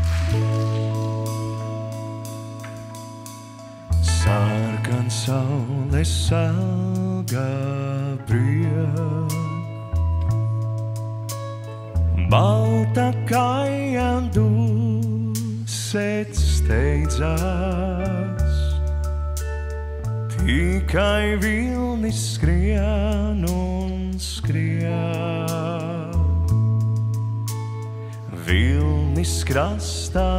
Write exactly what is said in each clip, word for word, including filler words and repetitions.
Sarkan saules alga bried, balta kājām dusēt steidzās, tikai vilnis skrien un skrien. Vilnis krastā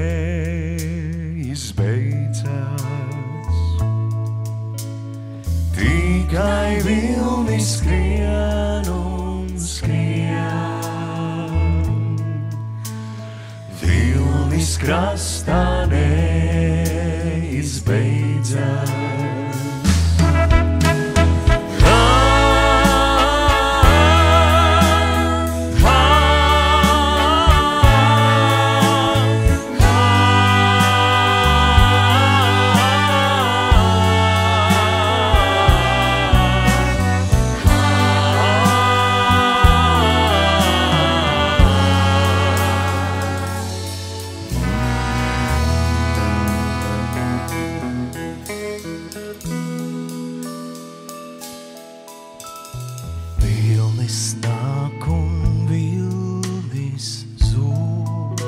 neizbeidzās, tikai vilnis skrien un skrien. Vilnis krastā neizbeidzās. Vilnis nāk un vilnis zūd,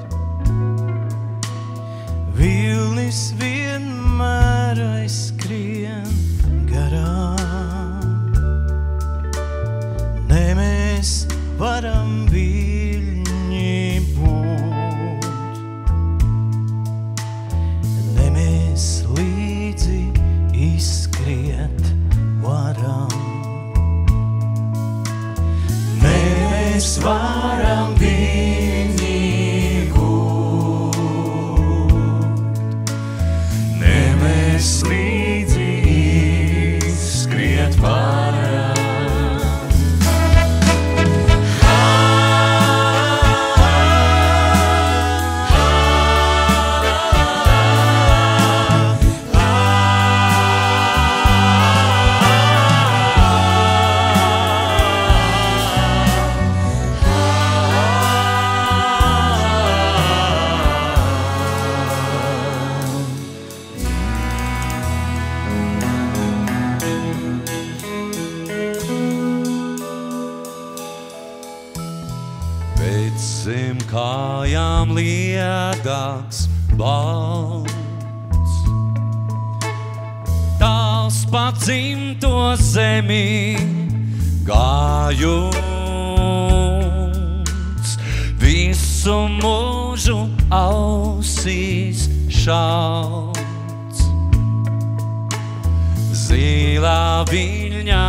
vilnis vienmēr aizskrien garām. Ne mēs varam viļņi būt, ne mēs līdzi izskriet varam. Mēs varam viņi gūt, ne mēs līdzi izskriet varam. Pēc zem kājām liedāks balts, tāls pa dzimto zemi gājums, visu mūžu ausīs šauts. Zilā viļņa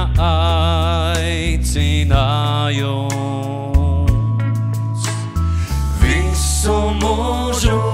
aicinājums, visu mūžu